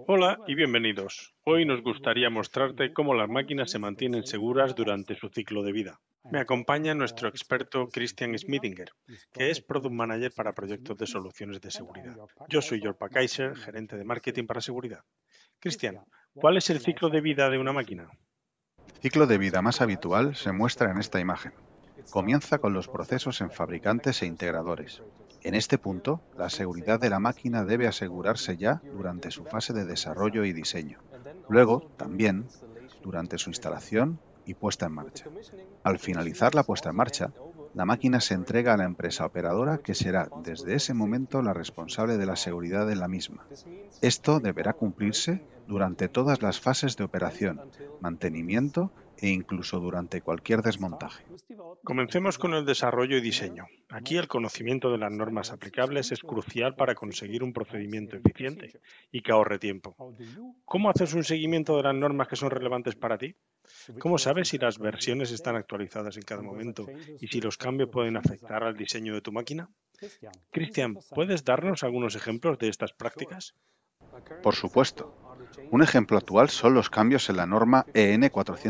Hola y bienvenidos. Hoy nos gustaría mostrarte cómo las máquinas se mantienen seguras durante su ciclo de vida. Me acompaña nuestro experto Christian Smithinger, que es Product Manager para proyectos de soluciones de seguridad. Yo soy Jorpa Kaiser, gerente de marketing para seguridad. Christian, ¿cuál es el ciclo de vida de una máquina? El ciclo de vida más habitual se muestra en esta imagen. Comienza con los procesos en fabricantes e integradores. En este punto, la seguridad de la máquina debe asegurarse ya durante su fase de desarrollo y diseño. Luego, también, durante su instalación y puesta en marcha. Al finalizar la puesta en marcha, la máquina se entrega a la empresa operadora que será desde ese momento la responsable de la seguridad de la misma. Esto deberá cumplirse durante todas las fases de operación, mantenimiento e incluso durante cualquier desmontaje. Comencemos con el desarrollo y diseño. Aquí el conocimiento de las normas aplicables es crucial para conseguir un procedimiento eficiente y que ahorre tiempo. ¿Cómo haces un seguimiento de las normas que son relevantes para ti? ¿Cómo sabes si las versiones están actualizadas en cada momento y si los cambios pueden afectar al diseño de tu máquina? Cristian, ¿puedes darnos algunos ejemplos de estas prácticas? Por supuesto, un ejemplo actual son los cambios en la norma EN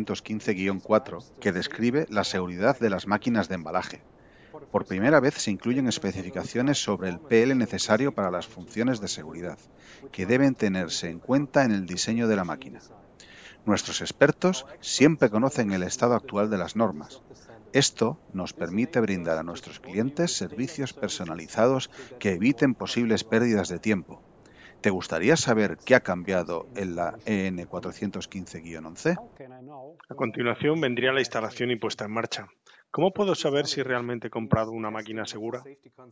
415-4 que describe la seguridad de las máquinas de embalaje. Por primera vez se incluyen especificaciones sobre el PL necesario para las funciones de seguridad, que deben tenerse en cuenta en el diseño de la máquina. Nuestros expertos siempre conocen el estado actual de las normas. Esto nos permite brindar a nuestros clientes servicios personalizados que eviten posibles pérdidas de tiempo. ¿Te gustaría saber qué ha cambiado en la EN 415-11? A continuación vendría la instalación y puesta en marcha. ¿Cómo puedo saber si realmente he comprado una máquina segura?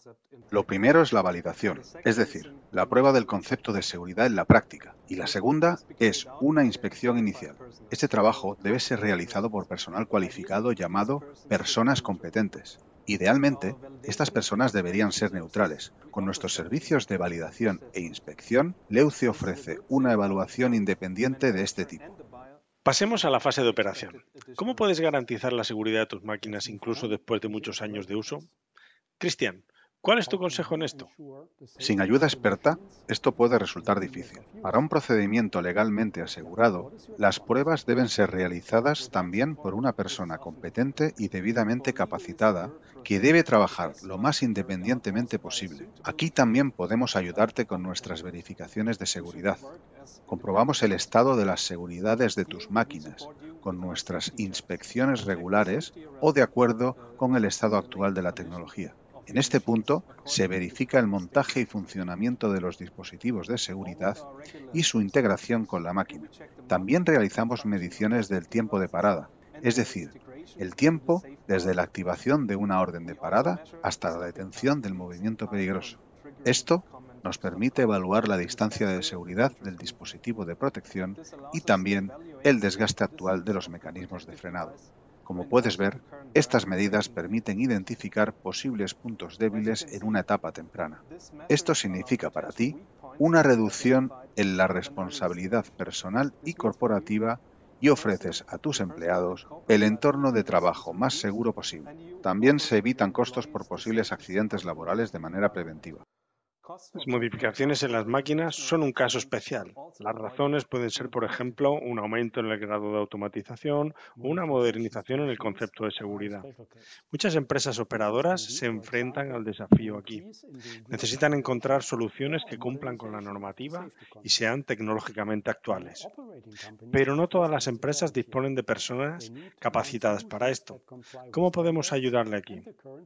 Lo primero es la validación, es decir, la prueba del concepto de seguridad en la práctica, y la segunda es una inspección inicial. Este trabajo debe ser realizado por personal cualificado llamado personas competentes. Idealmente, estas personas deberían ser neutrales. Con nuestros servicios de validación e inspección, Leuci ofrece una evaluación independiente de este tipo. Pasemos a la fase de operación. ¿Cómo puedes garantizar la seguridad de tus máquinas incluso después de muchos años de uso? Cristian, ¿cuál es tu consejo en esto? Sin ayuda experta, esto puede resultar difícil. Para un procedimiento legalmente asegurado, las pruebas deben ser realizadas también por una persona competente y debidamente capacitada que debe trabajar lo más independientemente posible. Aquí también podemos ayudarte con nuestras verificaciones de seguridad. Comprobamos el estado de las seguridades de tus máquinas con nuestras inspecciones regulares o de acuerdo con el estado actual de la tecnología. En este punto se verifica el montaje y funcionamiento de los dispositivos de seguridad y su integración con la máquina. También realizamos mediciones del tiempo de parada, es decir, el tiempo desde la activación de una orden de parada hasta la detención del movimiento peligroso. Esto nos permite evaluar la distancia de seguridad del dispositivo de protección y también el desgaste actual de los mecanismos de frenado. Como puedes ver, estas medidas permiten identificar posibles puntos débiles en una etapa temprana. Esto significa para ti una reducción en la responsabilidad personal y corporativa y ofreces a tus empleados el entorno de trabajo más seguro posible. También se evitan costos por posibles accidentes laborales de manera preventiva. Las modificaciones en las máquinas son un caso especial. Las razones pueden ser, por ejemplo, un aumento en el grado de automatización o una modernización en el concepto de seguridad. Muchas empresas operadoras se enfrentan al desafío aquí. Necesitan encontrar soluciones que cumplan con la normativa y sean tecnológicamente actuales. Pero no todas las empresas disponen de personas capacitadas para esto. ¿Cómo podemos ayudarle aquí?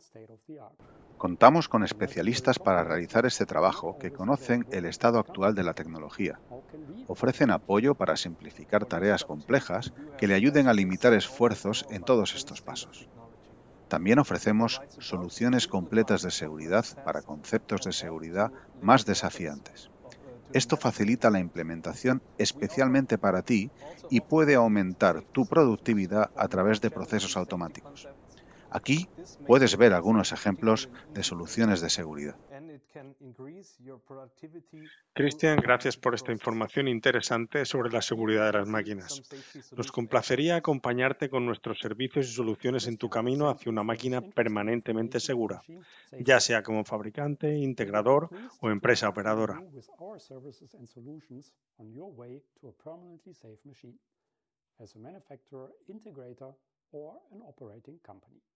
Contamos con especialistas para realizar este trabajo que conocen el estado actual de la tecnología. Ofrecen apoyo para simplificar tareas complejas que le ayuden a limitar esfuerzos en todos estos pasos. También ofrecemos soluciones completas de seguridad para conceptos de seguridad más desafiantes. Esto facilita la implementación especialmente para ti y puede aumentar tu productividad a través de procesos automáticos. Aquí puedes ver algunos ejemplos de soluciones de seguridad. Cristian, gracias por esta información interesante sobre la seguridad de las máquinas. Nos complacería acompañarte con nuestros servicios y soluciones en tu camino hacia una máquina permanentemente segura, ya sea como fabricante, integrador o empresa operadora. as a manufacturer, integrator, or an operating company.